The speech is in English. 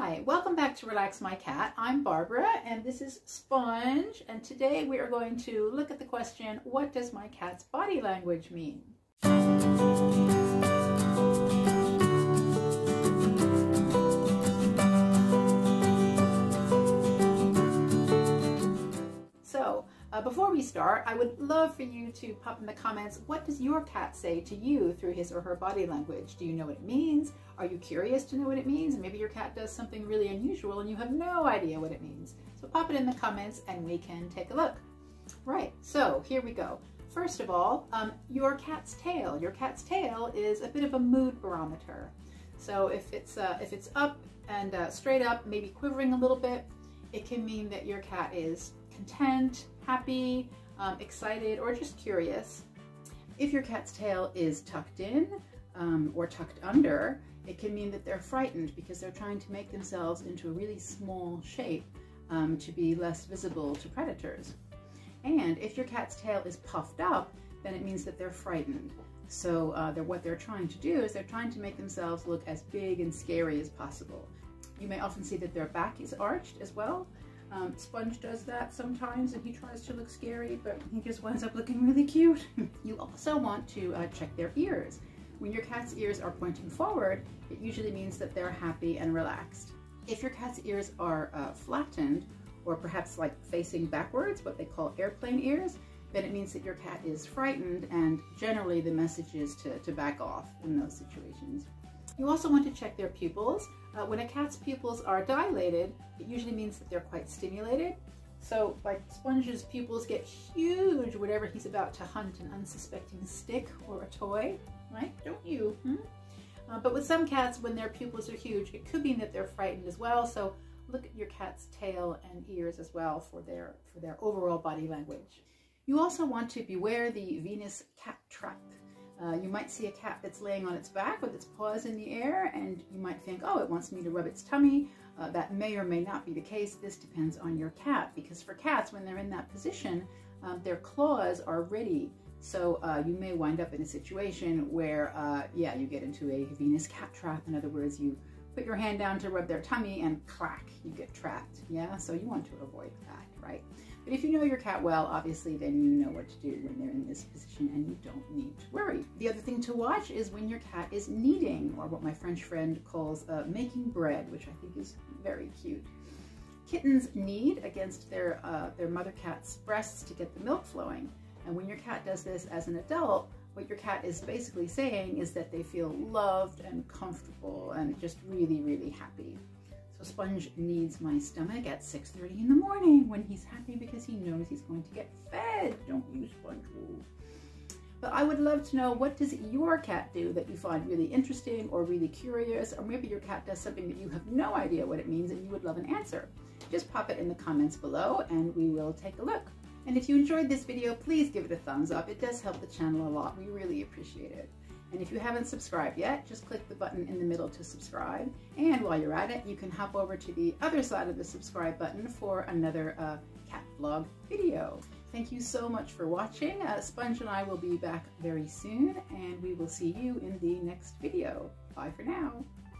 Hi, welcome back to Relax My Cat. I'm Barbara and this is Sponge, and today we are going to look at the question, what does my cat's body language mean? So, before we start, I would love for you to pop in the comments, what does your cat say to you through his or her body language? Do you know what it means? Are you curious to know what it means? Maybe your cat does something really unusual and you have no idea what it means. So pop it in the comments and we can take a look. Right, so here we go. First of all, your cat's tail. Your cat's tail is a bit of a mood barometer. So if it's up and straight up, maybe quivering a little bit, it can mean that your cat is content, happy, excited, or just curious. If your cat's tail is tucked in or tucked under, it can mean that they're frightened because they're trying to make themselves into a really small shape to be less visible to predators. And if your cat's tail is puffed up, then it means that they're frightened. So what they're trying to do is they're trying to make themselves look as big and scary as possible. You may often see that their back is arched as well. Sponge does that sometimes and he tries to look scary, but he just winds up looking really cute. You also want to check their ears. When your cat's ears are pointing forward, it usually means that they're happy and relaxed. If your cat's ears are flattened, or perhaps like facing backwards, what they call airplane ears, then it means that your cat is frightened, and generally the message is to back off in those situations. You also want to check their pupils. When a cat's pupils are dilated, it usually means that they're quite stimulated. So like Sponge's pupils get huge whenever he's about to hunt an unsuspecting stick or a toy, right? Don't you? But with some cats, when their pupils are huge, it could mean that they're frightened as well. So look at your cat's tail and ears as well for their overall body language. You also want to beware the Venus cat trap. You might see a cat that's laying on its back with its paws in the air, and you might think, oh, it wants me to rub its tummy. That may or may not be the case. This depends on your cat, because for cats, when they're in that position, their claws are ready. So you may wind up in a situation where, yeah, you get into a Venus cat trap. In other words, you put your hand down to rub their tummy and clack, you get trapped. Yeah, so you want to avoid that, right? But if you know your cat well, obviously, then you know what to do when they're in this position and you don't need to worry. The other thing to watch is when your cat is kneading, or what my French friend calls making bread, which I think is very cute. Kittens knead against their mother cat's breasts to get the milk flowing. And when your cat does this as an adult, what your cat is basically saying is that they feel loved and comfortable and just really, really happy. So Sponge kneads my stomach at 6:30 in the morning when he's happy because he knows he's going to get fed. Don't you, Sponge? But I would love to know, what does your cat do that you find really interesting or really curious, or maybe your cat does something that you have no idea what it means and you would love an answer. Just pop it in the comments below and we will take a look. And if you enjoyed this video, please give it a thumbs up. It does help the channel a lot. We really appreciate it. And if you haven't subscribed yet, just click the button in the middle to subscribe. And while you're at it, you can hop over to the other side of the subscribe button for another cat vlog video. Thank you so much for watching. Sponge and I will be back very soon, and we will see you in the next video. Bye for now.